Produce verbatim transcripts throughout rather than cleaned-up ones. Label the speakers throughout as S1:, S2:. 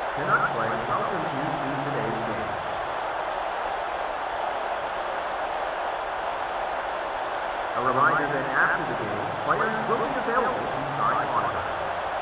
S1: cannot play, welcome you to today's game. A reminder that after the game, players will be available to sign autographs.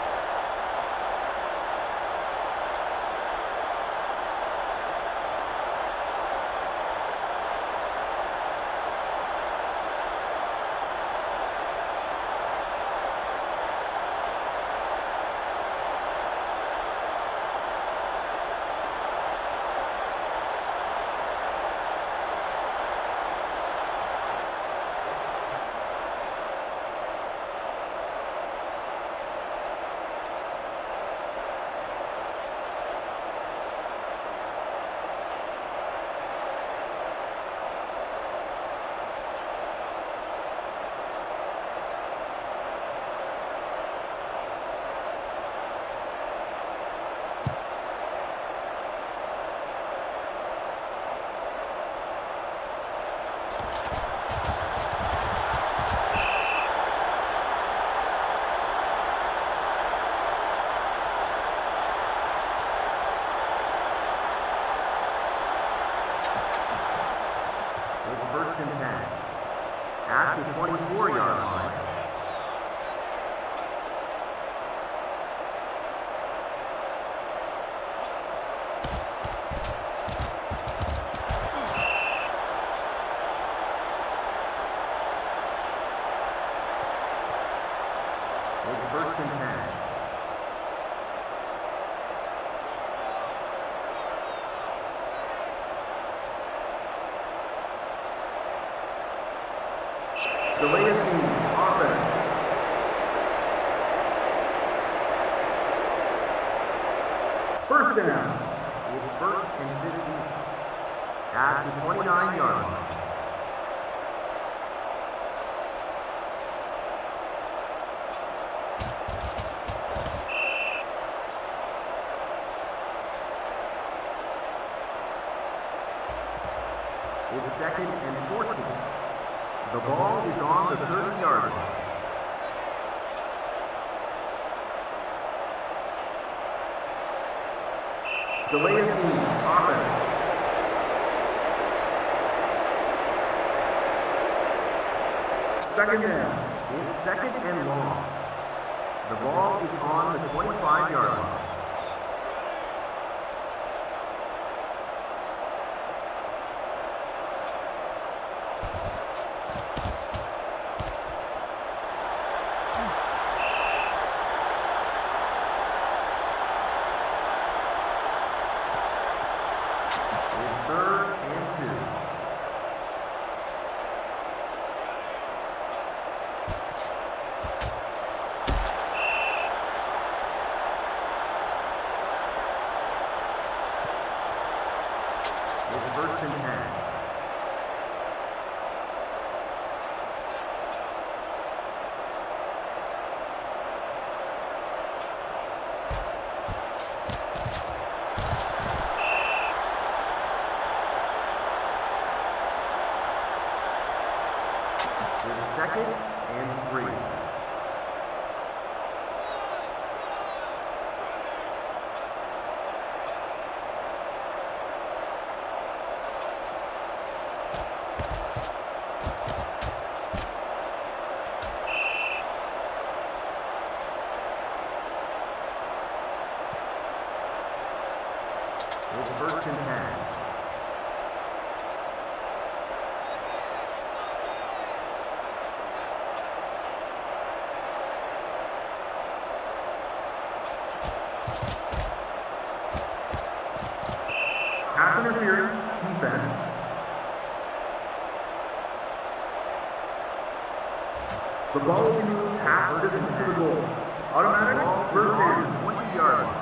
S1: First and ten. At the twenty-four yard line. It's first and ten. Delay of game, offense. First down. It's first and fifteen. At the twenty-nine yard line. It's second and fourteen. The ball is on the thirty yard line. Delay of game, offense. Second down. It's second and long. The ball is on the twenty-five yard line. First and ten. It's second and three. It's first and ten. Pass interference, defense. The ball will be moved half distance to the goal. Automatic first down, twenty yard line.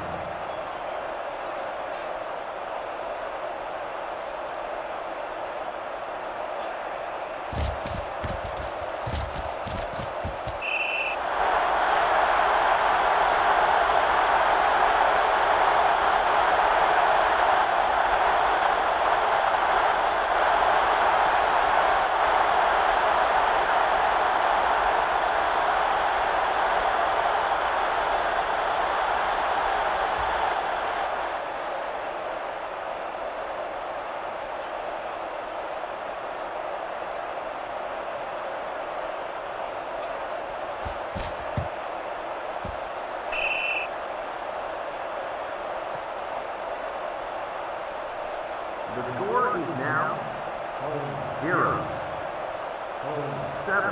S1: is now home zero, home seven.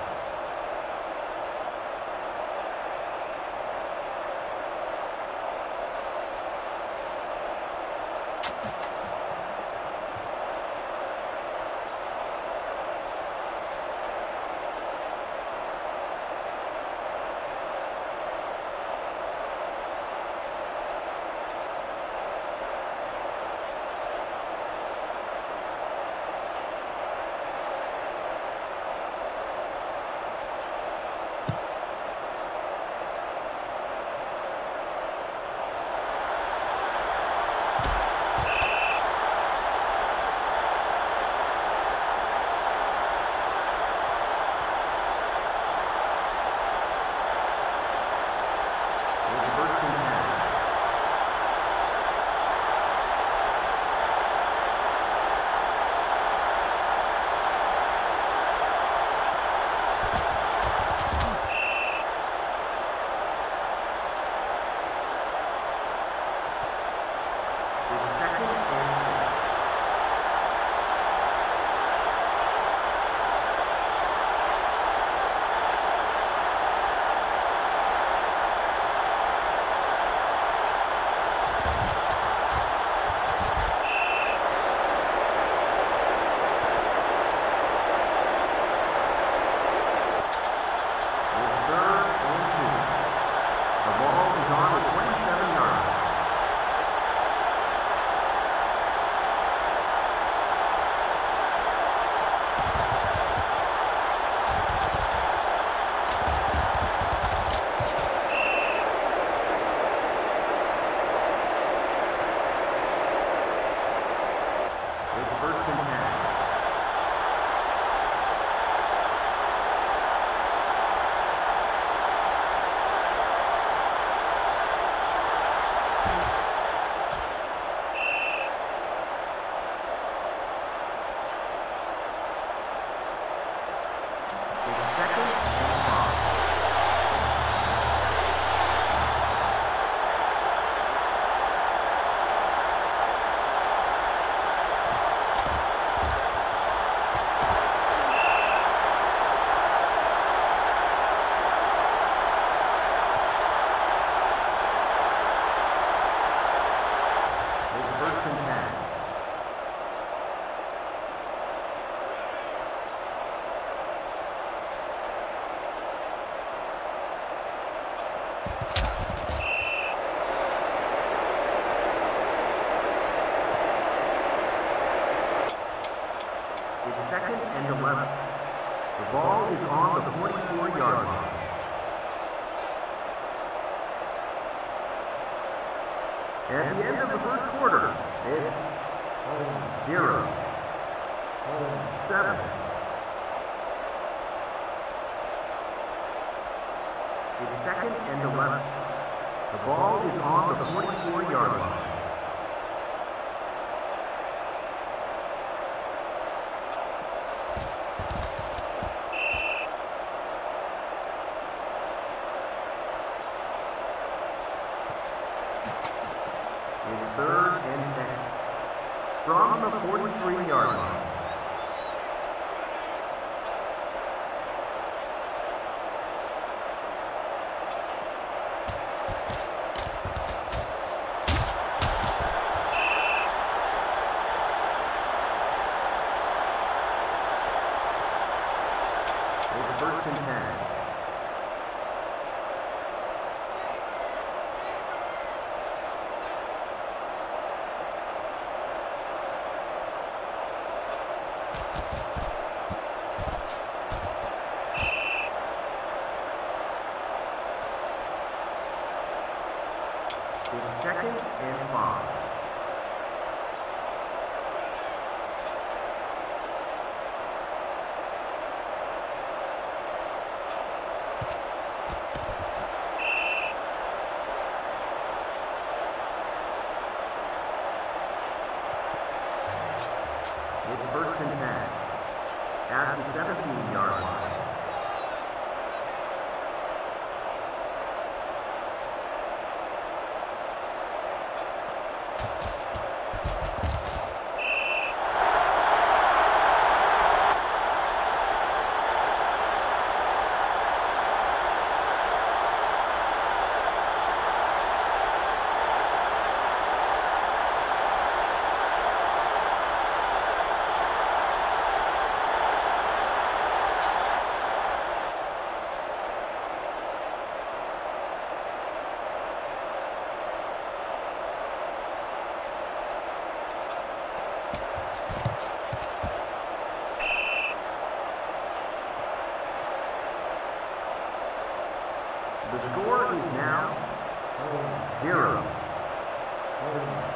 S1: Second and eleven. The ball is on the forty-four yard line. At the end of the first quarter, it's home zero, home seven. It's second and eleven. The ball is on the forty-four yard line. Third and ten. From the forty-three yard line. It's first and ten. It's second and five. It's first and ten. At the seventeen yard line.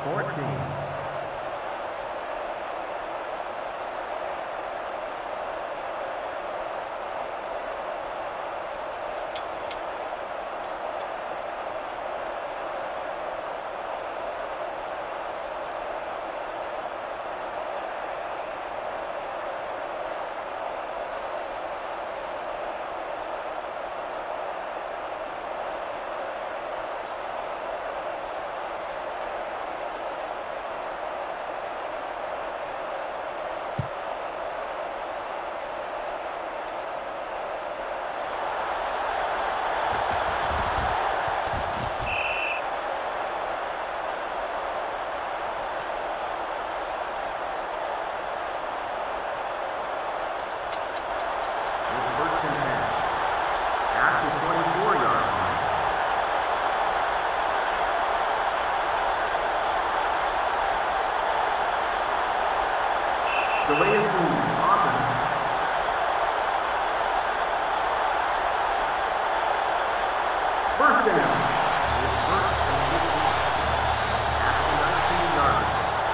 S1: fourteen. Delay of move, offense. First down. It's first and fifteen. At the nineteen yards.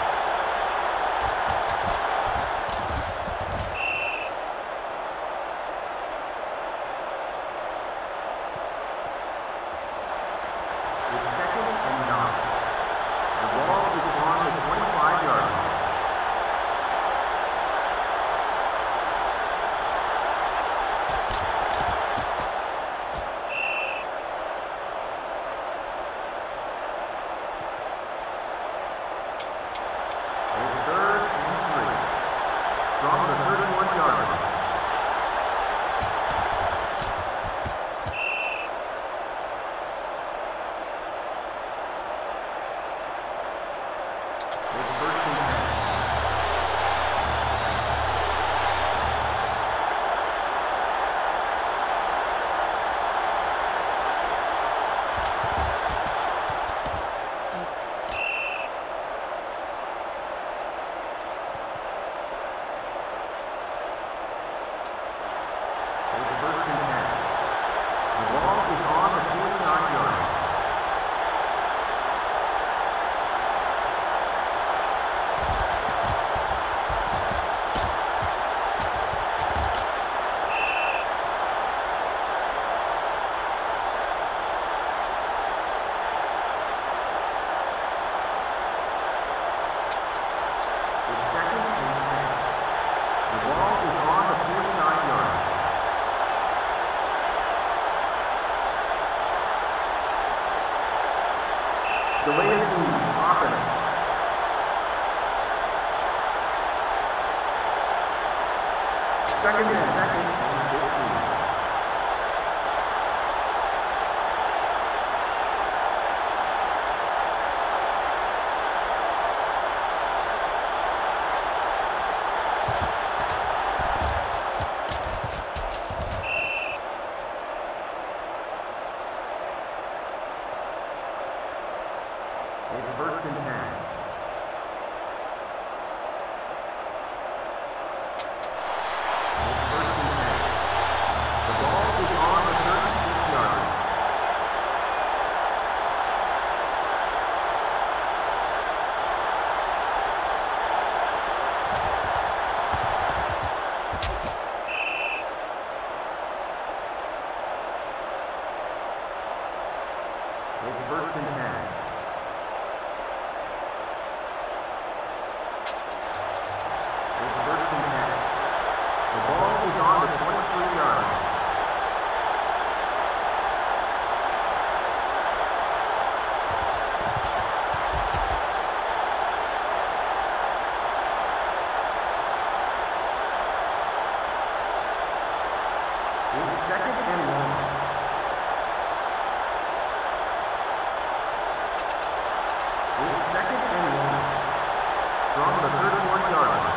S1: It's second and nine. The ball is on the twenty-five yard line. From the thirty-one yard line. It's first and ten. First and ten. The ball is on the forty-nine yard line. It's second and ten. The ball is on the forty-nine yard line. Delay of move, offense. Second and second and fifteen. It's first and ten. It's first and ten. The ball is on the thirty-six yard line. It's first and ten. It's first and ten. The ball is on the twenty-three yard line. It's second and one. It's second and one. From the thirty-one yard line.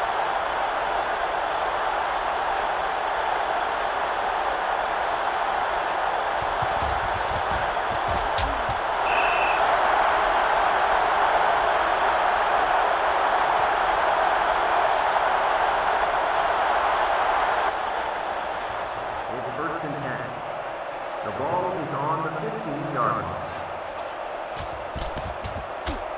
S1: It's first and ten. The ball is on the fifteen yard line.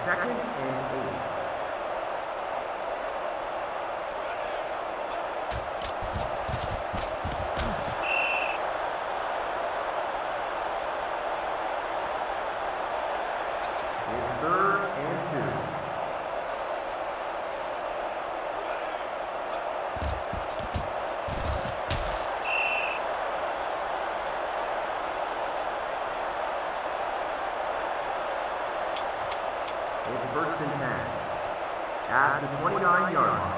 S1: second and eight. It's third and two. It's first and ten. At the twenty-nine yard line.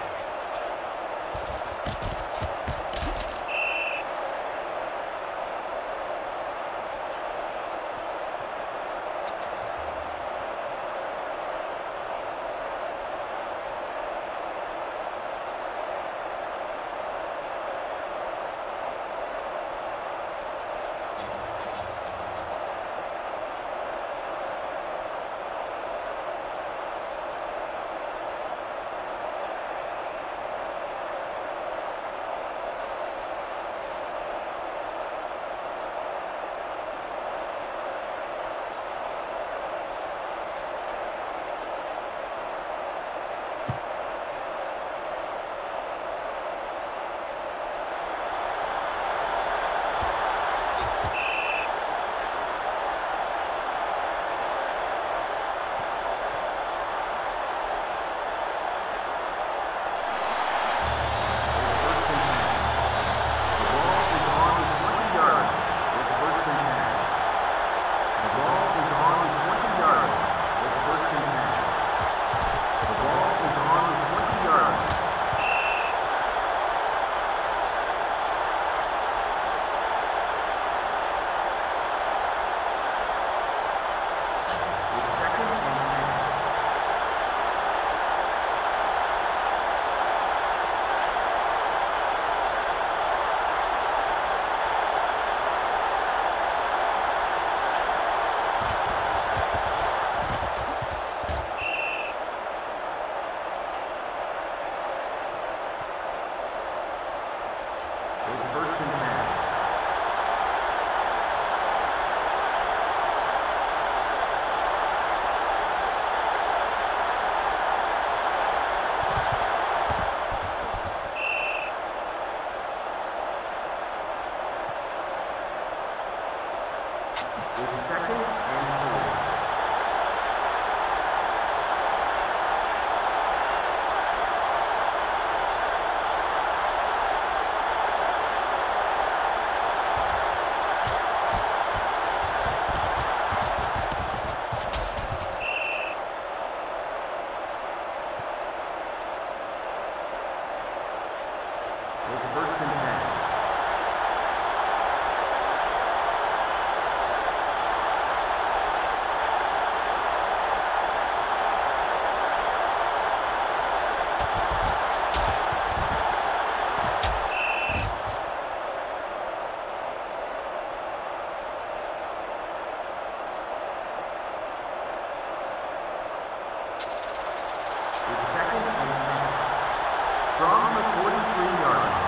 S1: From the forty-three yard line.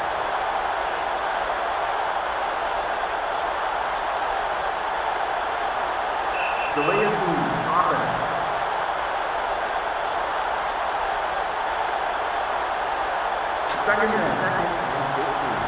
S1: Delay of move, offense. Second and second and fifteen.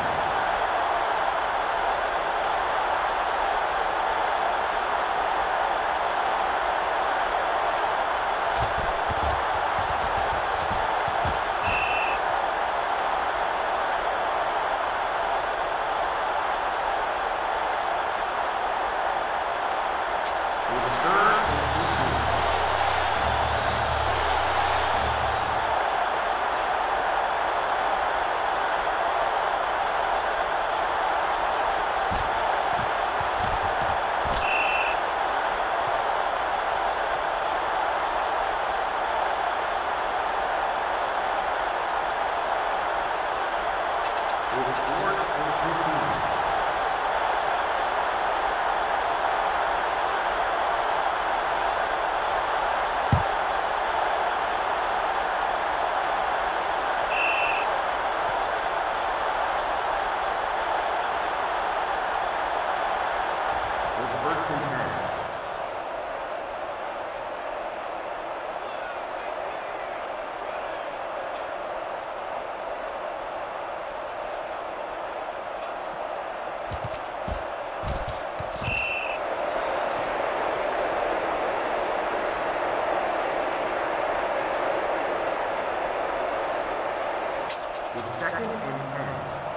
S1: It's second and ten.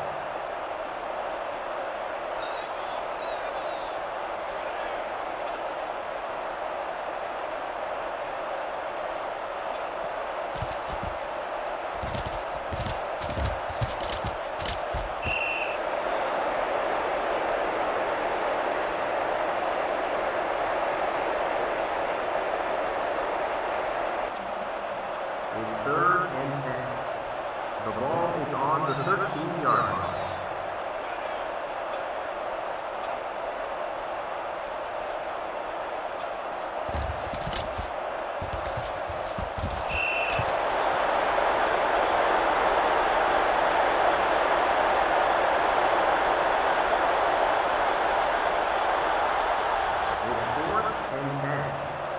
S1: It's third and ten. The ball is on the thirteen-yard line. It's fourth and ten.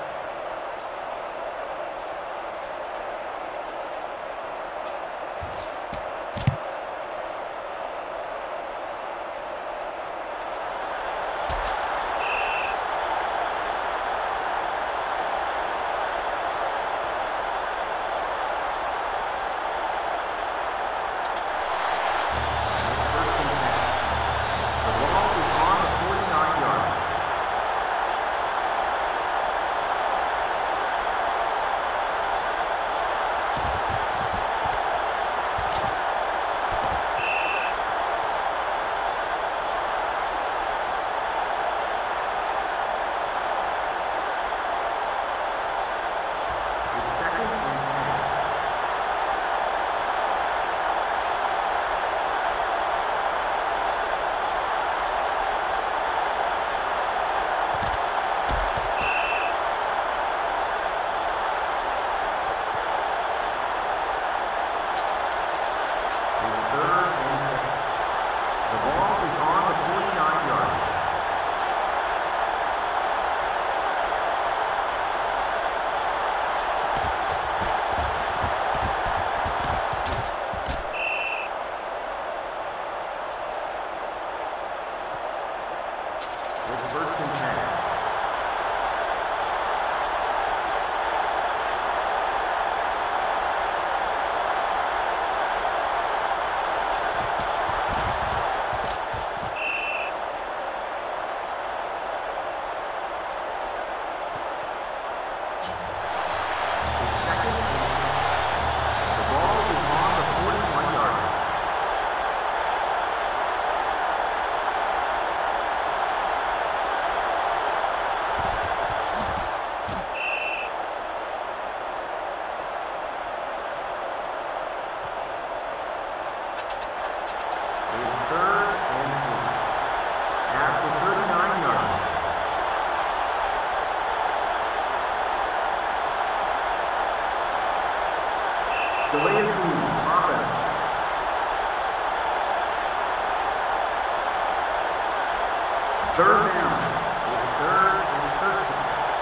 S1: Third down. It's third and thirteen.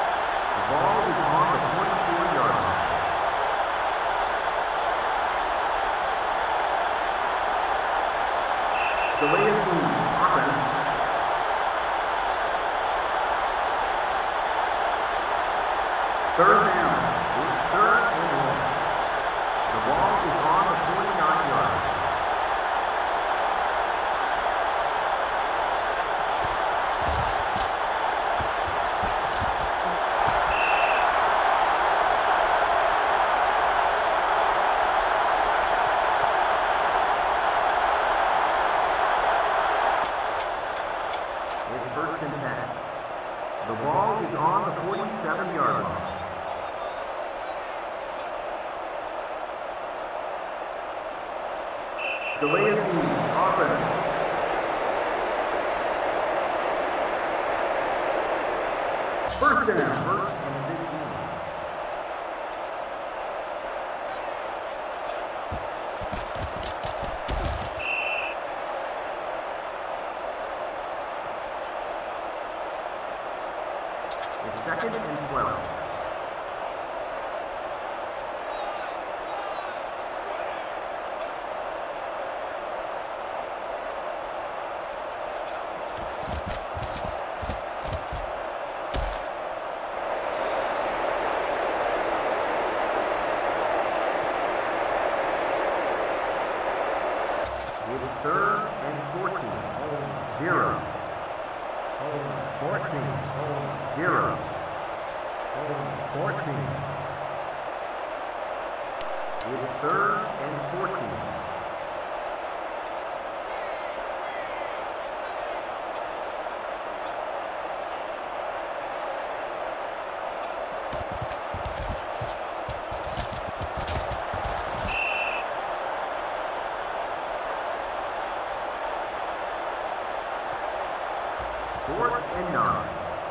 S1: The ball is on the twenty-four-yard line. Delay of game. Offense. Third down. It's third and one. The ball is on the forty-nine-yard line. First and ten. The ball is on the forty-seven-yard line. Delay of game. Offense. First down. First and fifteen. Second and twelve. It's third and fourteen. Hold zero. Hold fourteen. Hold zero. Hold fourteen. It's third and fourteen. Fourth and nine.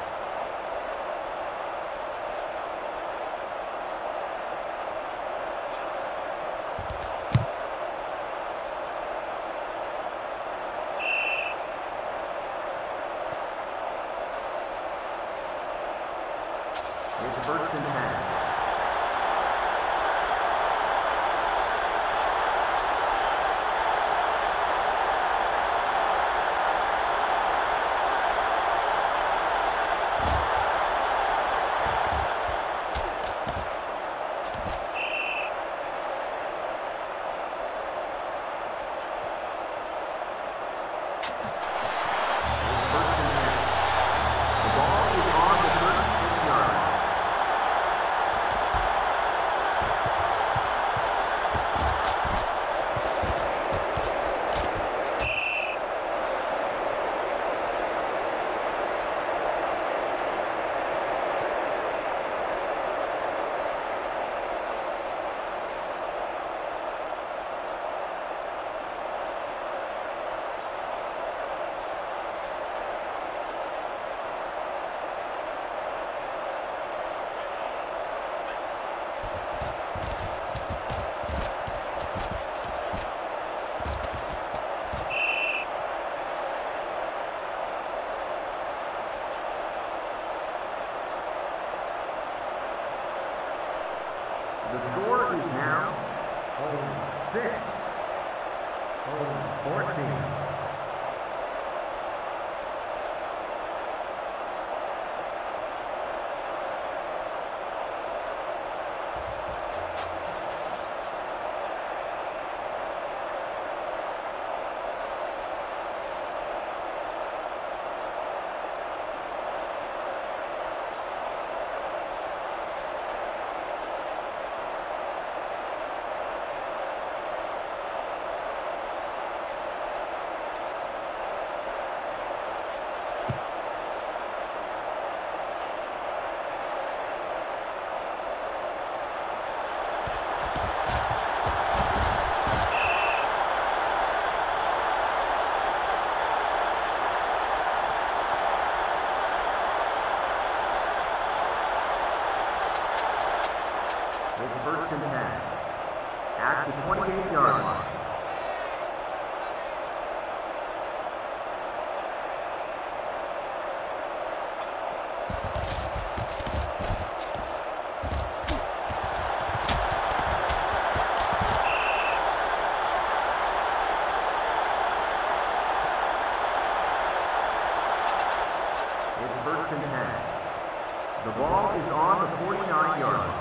S1: It's first and ten. The score is now hold six, hold fourteen. It's first and ten at the twenty-eight yard line. It's first and ten. The ball is on the forty-nine yard line.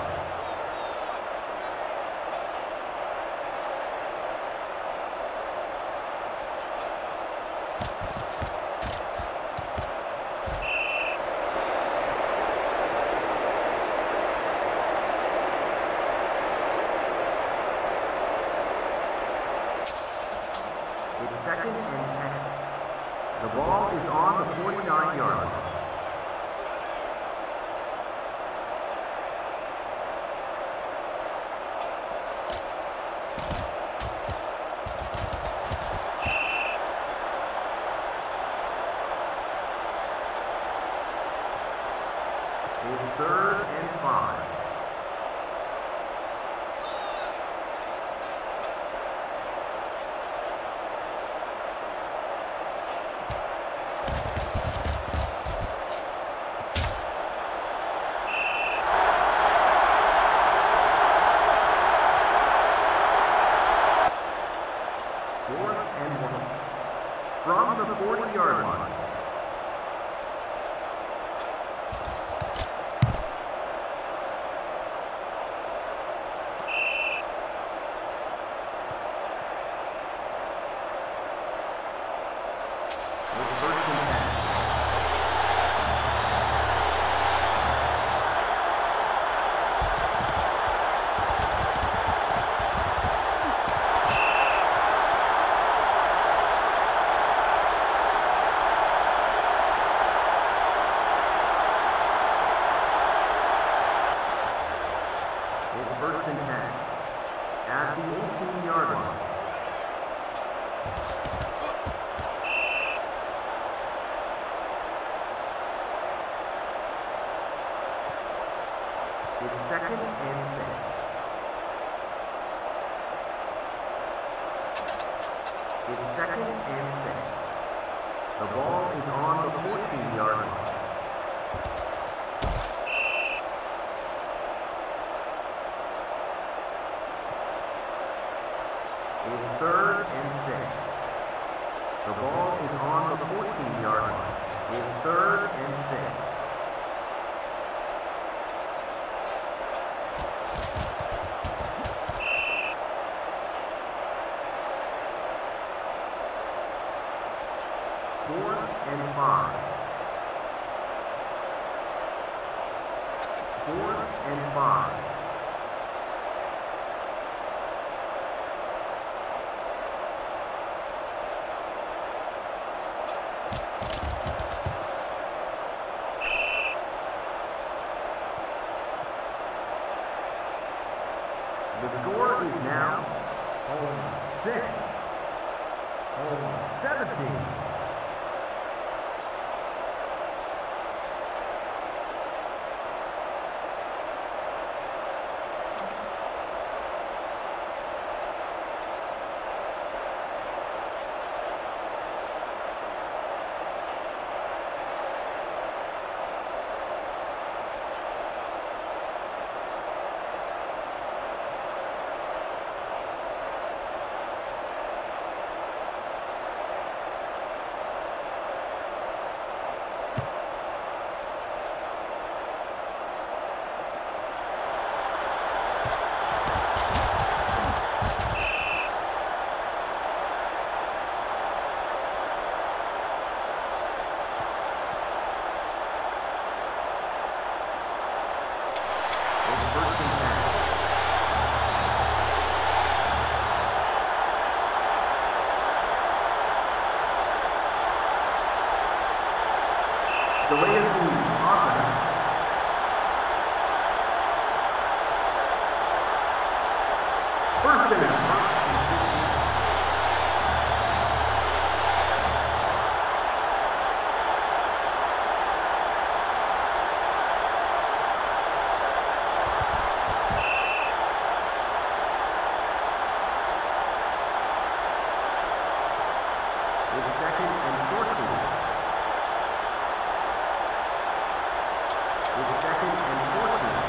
S1: It's second and ten. The ball is on the forty-nine yard line. It's third and five. Fourth and one. From the forty yard line. It's first and ten. It's first and ten. At the eighteen-yard line. It's second and six. It's second and six. The ball is on the fourteen-yard line. It's third and six. The ball is on the fourteen-yard line. It's third and six. Fourth and five. Fourth and five. The score is now home six, home seventeen. The way of the offense. First and It's second and fourteen. It's second and fourteen.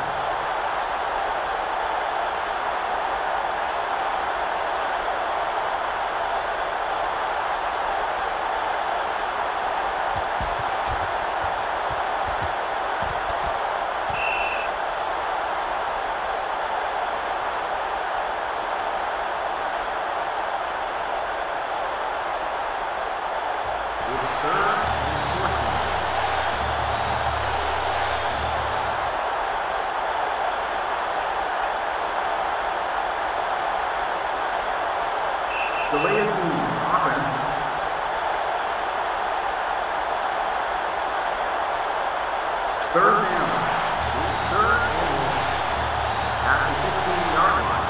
S1: The way of the offense. Third down. Third and one. At the fifteen-yard line.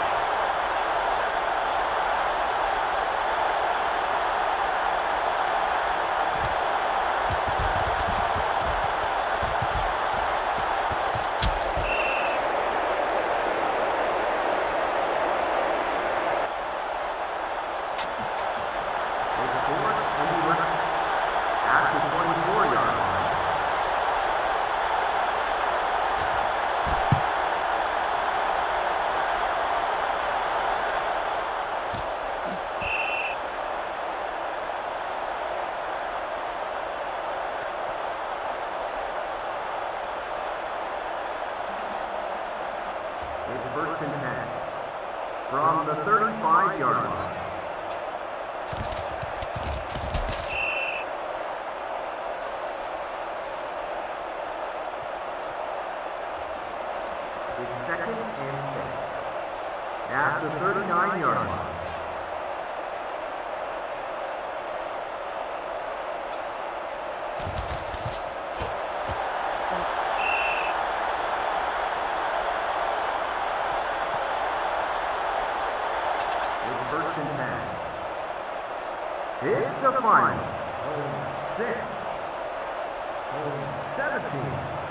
S1: It's first and ten. From the thirty-five-yard line. the thirty-nine yard line. It's first and ten. It's the final. Home six. Home seventeen.